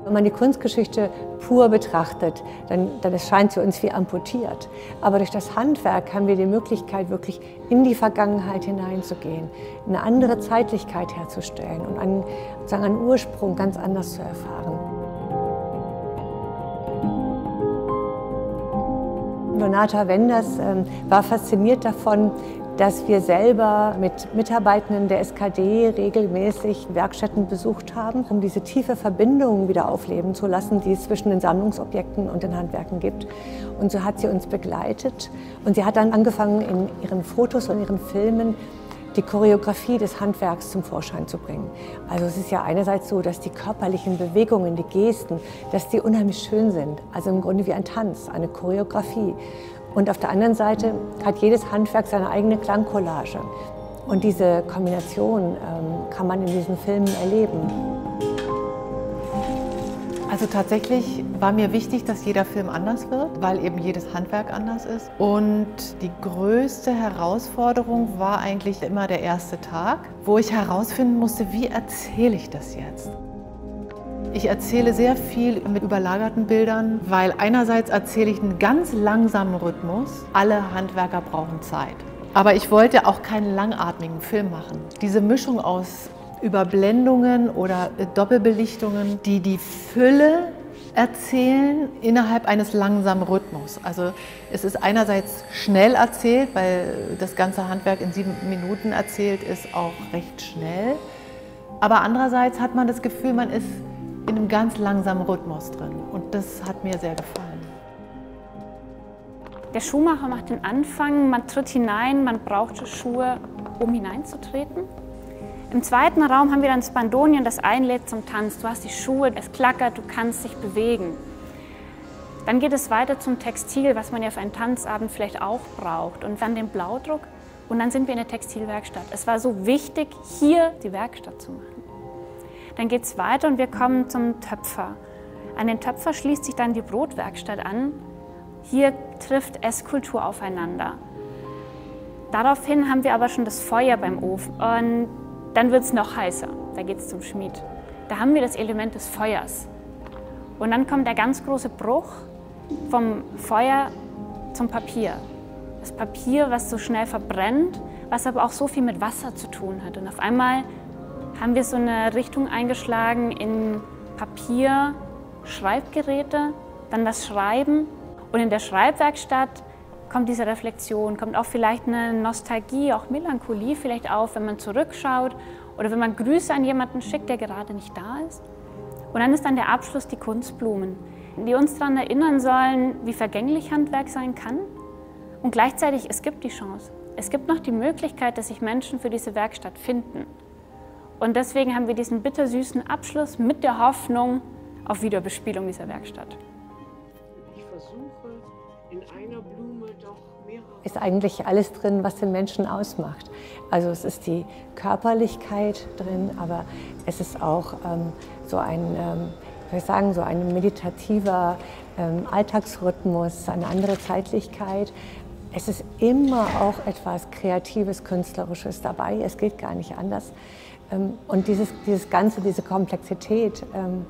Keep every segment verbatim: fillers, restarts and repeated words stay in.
Wenn man die Kunstgeschichte pur betrachtet, dann, dann erscheint sie uns wie amputiert. Aber durch das Handwerk haben wir die Möglichkeit, wirklich in die Vergangenheit hineinzugehen, eine andere Zeitlichkeit herzustellen und einen, sozusagen einen Ursprung ganz anders zu erfahren. Donata Wenders äh, war fasziniert davon, dass wir selber mit Mitarbeitenden der S K D regelmäßig Werkstätten besucht haben, um diese tiefe Verbindung wieder aufleben zu lassen, die es zwischen den Sammlungsobjekten und den Handwerken gibt. Und so hat sie uns begleitet und sie hat dann angefangen, in ihren Fotos und ihren Filmen die Choreografie des Handwerks zum Vorschein zu bringen. Also es ist ja einerseits so, dass die körperlichen Bewegungen, die Gesten, dass die unheimlich schön sind. Also im Grunde wie ein Tanz, eine Choreografie. Und auf der anderen Seite hat jedes Handwerk seine eigene Klangcollage. Und diese Kombination ähm, kann man in diesen Filmen erleben. Also tatsächlich war mir wichtig, dass jeder Film anders wird, weil eben jedes Handwerk anders ist. Und die größte Herausforderung war eigentlich immer der erste Tag, wo ich herausfinden musste, wie erzähle ich das jetzt? Ich erzähle sehr viel mit überlagerten Bildern, weil einerseits erzähle ich einen ganz langsamen Rhythmus. Alle Handwerker brauchen Zeit. Aber ich wollte auch keinen langatmigen Film machen. Diese Mischung aus Überblendungen oder Doppelbelichtungen, die die Fülle erzählen innerhalb eines langsamen Rhythmus. Also es ist einerseits schnell erzählt, weil das ganze Handwerk in sieben Minuten erzählt ist auch recht schnell. Aber andererseits hat man das Gefühl, man ist in einem ganz langsamen Rhythmus drin. Und das hat mir sehr gefallen. Der Schuhmacher macht den Anfang, man tritt hinein, man braucht Schuhe, um hineinzutreten. Im zweiten Raum haben wir dann das Bandonion, das einlädt zum Tanz. Du hast die Schuhe, es klackert, du kannst dich bewegen. Dann geht es weiter zum Textil, was man ja für einen Tanzabend vielleicht auch braucht. Und dann den Blaudruck. Und dann sind wir in der Textilwerkstatt. Es war so wichtig, hier die Werkstatt zu machen. Dann geht es weiter und wir kommen zum Töpfer. An den Töpfer schließt sich dann die Brotwerkstatt an. Hier trifft Esskultur aufeinander. Daraufhin haben wir aber schon das Feuer beim Ofen und dann wird es noch heißer. Da geht es zum Schmied. Da haben wir das Element des Feuers. Und dann kommt der ganz große Bruch vom Feuer zum Papier. Das Papier, was so schnell verbrennt, was aber auch so viel mit Wasser zu tun hat. Und auf einmal haben wir so eine Richtung eingeschlagen in Papier, Schreibgeräte, dann das Schreiben. Und in der Schreibwerkstatt kommt diese Reflexion, kommt auch vielleicht eine Nostalgie, auch Melancholie vielleicht auf, wenn man zurückschaut oder wenn man Grüße an jemanden schickt, der gerade nicht da ist. Und dann ist dann der Abschluss die Kunstblumen, die uns daran erinnern sollen, wie vergänglich Handwerk sein kann. Und gleichzeitig, es gibt die Chance. Es gibt noch die Möglichkeit, dass sich Menschen für diese Werkstatt finden. Und deswegen haben wir diesen bittersüßen Abschluss mit der Hoffnung auf Wiederbespielung dieser Werkstatt. Ich versuche, in einer Blume doch mehrere... Ist eigentlich alles drin, was den Menschen ausmacht. Also es ist die Körperlichkeit drin, aber es ist auch ähm, so ein, ähm, wie soll ich sagen, so ein meditativer ähm, Alltagsrhythmus, eine andere Zeitlichkeit. Es ist immer auch etwas Kreatives, Künstlerisches dabei. Es geht gar nicht anders. Und dieses, dieses Ganze, diese Komplexität,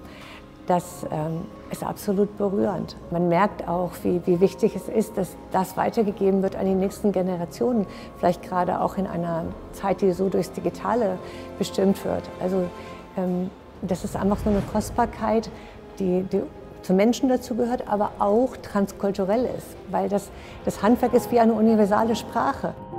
das ist absolut berührend. Man merkt auch, wie, wie wichtig es ist, dass das weitergegeben wird an die nächsten Generationen. Vielleicht gerade auch in einer Zeit, die so durchs Digitale bestimmt wird. Also das ist einfach so eine Kostbarkeit, die, die zum Menschen dazu gehört, aber auch transkulturell ist. Weil das, das Handwerk ist wie eine universale Sprache.